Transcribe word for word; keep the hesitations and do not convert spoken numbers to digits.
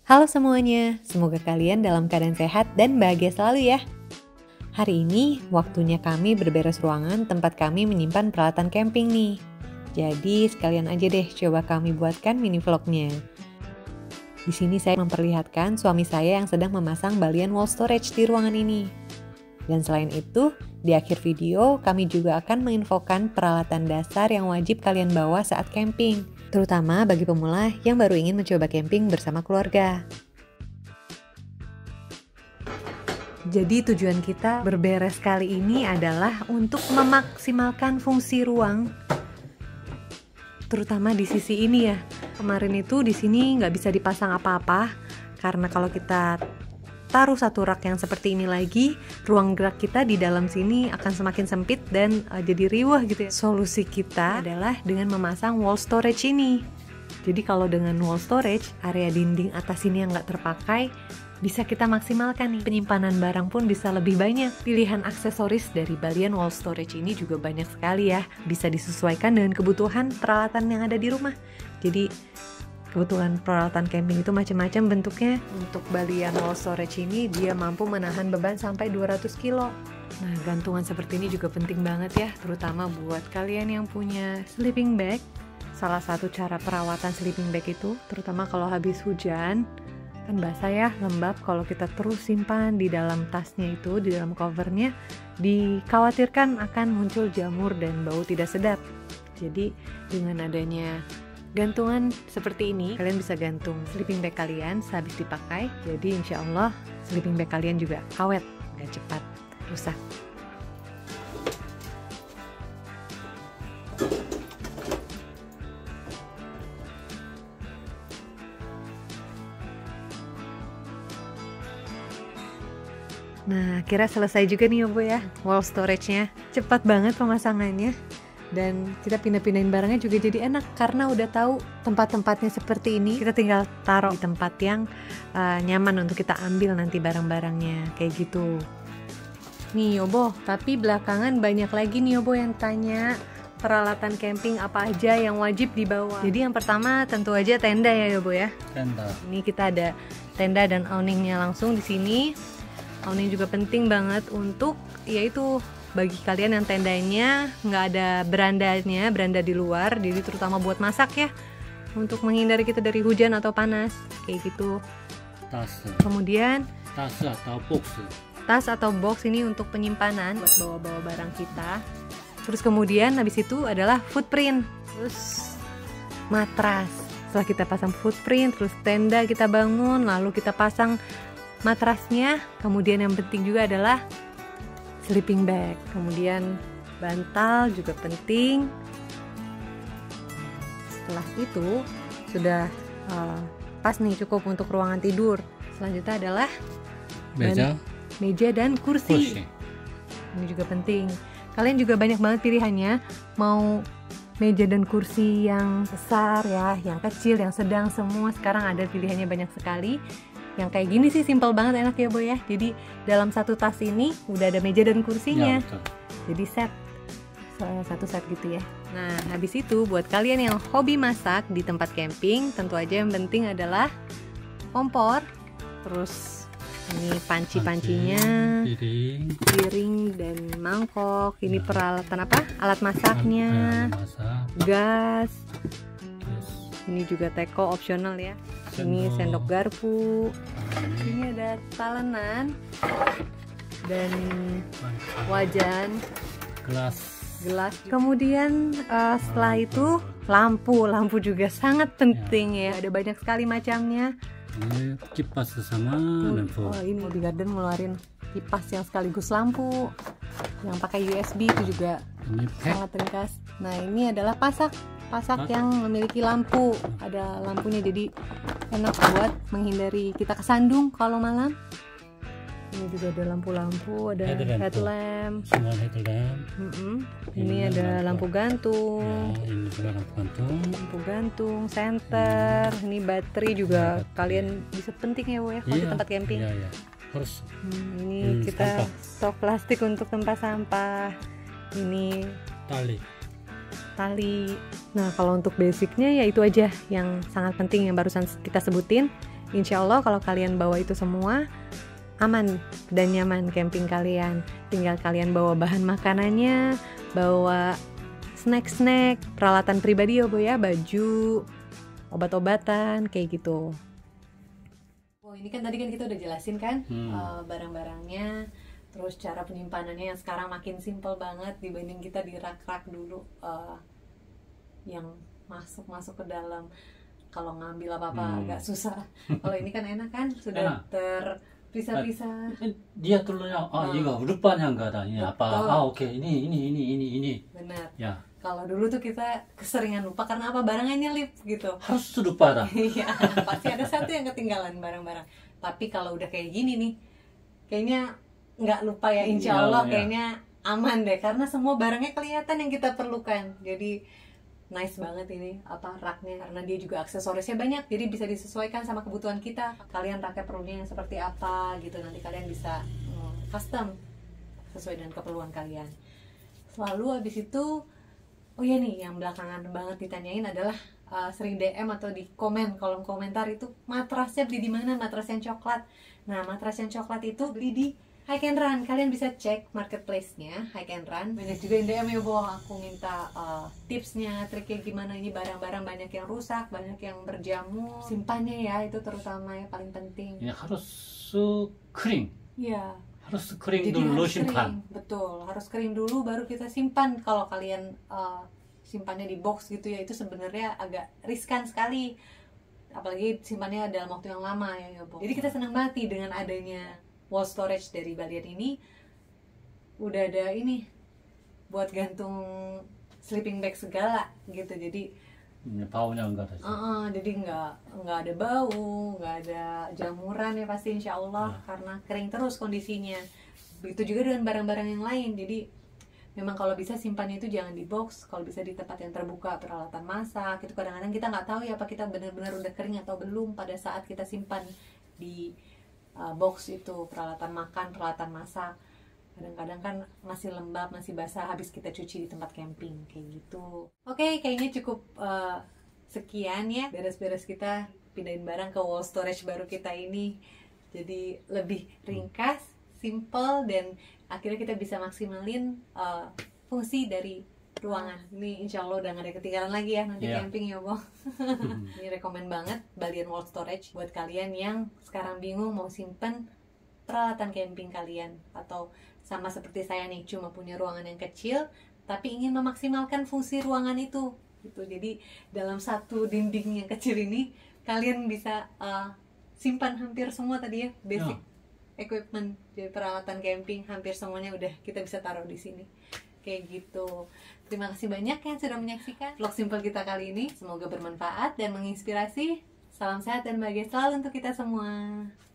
Halo semuanya, semoga kalian dalam keadaan sehat dan bahagia selalu ya. Hari ini waktunya kami berberes ruangan tempat kami menyimpan peralatan camping nih. Jadi sekalian aja deh coba kami buatkan mini vlognya. Di sini saya memperlihatkan suami saya yang sedang memasang balian wall storage di ruangan ini. Dan selain itu, di akhir video kami juga akan menginfokan peralatan dasar yang wajib kalian bawa saat camping, terutama bagi pemula yang baru ingin mencoba camping bersama keluarga. Jadi tujuan kita berberes kali ini adalah untuk memaksimalkan fungsi ruang, terutama di sisi ini ya. Kemarin itu di sini nggak bisa dipasang apa-apa, karena kalau kita taruh satu rak yang seperti ini lagi, ruang gerak kita di dalam sini akan semakin sempit dan uh, jadi riwah gitu ya. Solusi kita adalah dengan memasang wall storage ini. Jadi kalau dengan wall storage, area dinding atas ini yang nggak terpakai bisa kita maksimalkan nih. Penyimpanan barang pun bisa lebih banyak. Pilihan aksesoris dari balian wall storage ini juga banyak sekali ya. Bisa disesuaikan dengan kebutuhan peralatan yang ada di rumah. Jadi kebutuhan peralatan camping itu macam-macam bentuknya. Untuk balian wall storage ini dia mampu menahan beban sampai dua ratus kilo. Nah, gantungan seperti ini juga penting banget ya, terutama buat kalian yang punya sleeping bag. Salah satu cara perawatan sleeping bag itu, terutama kalau habis hujan, kan basah ya, lembab, kalau kita terus simpan di dalam tasnya itu, di dalam covernya, dikhawatirkan akan muncul jamur dan bau tidak sedap. Jadi dengan adanya gantungan seperti ini, kalian bisa gantung sleeping bag kalian sehabis dipakai. Jadi insya Allah sleeping bag kalian juga awet, gak cepat rusak. Nah, kira selesai juga nih ya Bu ya, wall storage-nya. Cepat banget pemasangannya. Dan kita pindah-pindahin barangnya juga jadi enak karena udah tahu tempat-tempatnya seperti ini. Kita tinggal taruh di tempat yang uh, nyaman untuk kita ambil nanti barang-barangnya kayak gitu. Nih Yobo, tapi belakangan banyak lagi nih Yobo yang tanya peralatan camping apa aja yang wajib dibawa. Jadi yang pertama tentu aja tenda ya Yobo ya. Tenda. Ini kita ada tenda dan awningnya langsung di sini. Awning juga penting banget untuk yaitu bagi kalian yang tendanya nggak ada berandanya, beranda di luar, jadi terutama buat masak ya, untuk menghindari kita dari hujan atau panas, kayak gitu. Tas. Kemudian Tas atau box. Tas atau box ini untuk penyimpanan buat bawa-bawa barang kita. Terus kemudian habis itu adalah footprint, terus matras. Setelah kita pasang footprint, terus tenda kita bangun, lalu kita pasang matrasnya. Kemudian yang penting juga adalah sleeping bag, kemudian bantal juga penting. Setelah itu sudah uh, pas nih, cukup untuk ruangan tidur. Selanjutnya adalah meja, meja dan kursi. kursi. Ini juga penting. Kalian juga banyak banget pilihannya, mau meja dan kursi yang besar ya, yang kecil, yang sedang, semua sekarang ada pilihannya banyak sekali. Yang kayak gini sih simple banget, enak ya Bu ya. Jadi dalam satu tas ini udah ada meja dan kursinya. Ya, jadi set satu set gitu ya. Nah habis itu buat kalian yang hobi masak di tempat camping, tentu aja yang penting adalah kompor. Terus ini panci-pancinya, piring, piring dan mangkok. Ini peralatan apa? Alat masaknya, masak. Gas. Ini juga teko opsional ya. Ini sendok garpu, ini ada talenan dan wajan, gelas, gelas. Kemudian uh, setelah itu lampu, lampu juga sangat penting ya. Ada banyak sekali macamnya. Ini kipas sama lampu. Oh, ini di garden ngeluarin kipas yang sekaligus lampu, yang pakai U S B itu juga ini sangat ringkas. Nah ini adalah pasak. Pasak yang memiliki lampu, ada lampunya jadi enak buat menghindari kita kesandung kalau malam. Ini juga ada lampu-lampu, ada headlamp, headlamp. Semua headlamp. Mm -hmm. Ini, ini ada lampu, lampu gantung. Ya, ini juga lampu gantung. Lampu gantung, senter. Hmm. Ini baterai juga ya, kalian bisa penting ya Bu ya kalau di tempat camping. Iya, iya. Harus. Hmm, ini hmm, kita sampah. Stok plastik untuk tempat sampah. Ini tali. Tali. Nah kalau untuk basicnya ya itu aja yang sangat penting yang barusan kita sebutin. Insya Allah kalau kalian bawa itu semua, aman dan nyaman camping kalian. Tinggal kalian bawa bahan makanannya, bawa snack-snack, peralatan pribadi ya Bu ya, baju, obat-obatan, kayak gitu. Oh ini kan tadi kan kita udah jelasin kan Hmm. uh, barang-barangnya, terus cara penyimpanannya yang sekarang makin simpel banget dibanding kita di rak-rak dulu uh, yang masuk-masuk ke dalam. Kalau ngambil apa-apa Hmm. agak susah. Kalau ini kan enak kan, sudah Enak. terpisah-pisah. Dia dulunya Ah. ah 이거 루빠냐 enggak ada ini apa Betul. ah oke ini ini ini ini ini Benar. ya Kalau dulu tuh kita keseringan lupa karena apa, barangnya nyelip gitu. harus lupa dah. Iya, pasti ada satu yang ketinggalan barang-barang. Tapi kalau udah kayak gini nih, kayaknya nggak lupa ya, insya Iya, Allah iya. kayaknya aman deh, karena semua barangnya kelihatan yang kita perlukan. Jadi nice banget ini apa raknya, karena dia juga aksesorisnya banyak, jadi bisa disesuaikan sama kebutuhan kita. Kalian raknya perlunya yang seperti apa gitu, nanti kalian bisa hmm, custom sesuai dengan keperluan kalian. Lalu habis itu, oh ya nih yang belakangan banget ditanyain adalah uh, sering D M atau di komen kolom komentar itu, matrasnya beli di mana, matras yang coklat. Nah matras yang coklat itu beli di Hike and Run. Kalian bisa cek marketplace-nya Hike and Run. Banyak juga yang D M ya Bu, aku minta uh, tipsnya, triknya gimana, ini barang-barang banyak yang rusak, banyak yang berjamur. Simpannya ya, itu terutama ya paling penting. ini harus kering Iya. harus kering Jadi dulu harus simpan. kering, betul, harus kering dulu baru kita simpan. Kalau kalian uh, simpannya di box gitu ya, itu sebenarnya agak riskan sekali, apalagi simpannya dalam waktu yang lama ya, ya Bu. Jadi kita senang banget nih dengan adanya wall storage dari Balian ini. Udah ada ini buat gantung sleeping bag segala gitu, jadi ini baunya enggak ada sih. Uh-uh, jadi nggak nggak ada bau, nggak ada jamuran ya pasti insya Allah, Ya. karena kering terus kondisinya. Begitu juga dengan barang-barang yang lain. Jadi memang kalau bisa simpannya itu jangan di box, kalau bisa di tempat yang terbuka, peralatan masak itu kadang-kadang kita nggak tahu ya apa kita benar-benar udah kering atau belum pada saat kita simpan di uh, box itu, peralatan makan, peralatan masak. Kadang-kadang kan masih lembab, masih basah habis kita cuci di tempat camping kayak gitu. Oke, kayaknya cukup uh, sekian ya beres-beres kita pindahin barang ke wall storage baru kita ini. Jadi lebih ringkas, simple, dan akhirnya kita bisa maksimalin uh, fungsi dari ruangan. Ini insya Allah udah gak ada ketinggalan lagi ya nanti Iya. camping ya Bo. Ini rekomen banget Balian Wall Storage buat kalian yang sekarang bingung mau simpen peralatan camping kalian, atau sama seperti saya nih cuma punya ruangan yang kecil tapi ingin memaksimalkan fungsi ruangan itu gitu. Jadi dalam satu dinding yang kecil ini kalian bisa uh, simpan hampir semua tadi ya basic Ya. equipment, jadi peralatan camping hampir semuanya udah kita bisa taruh di sini kayak gitu. Terima kasih banyak yang sudah menyaksikan vlog simple kita kali ini, semoga bermanfaat dan menginspirasi. Salam sehat dan bahagia selalu untuk kita semua.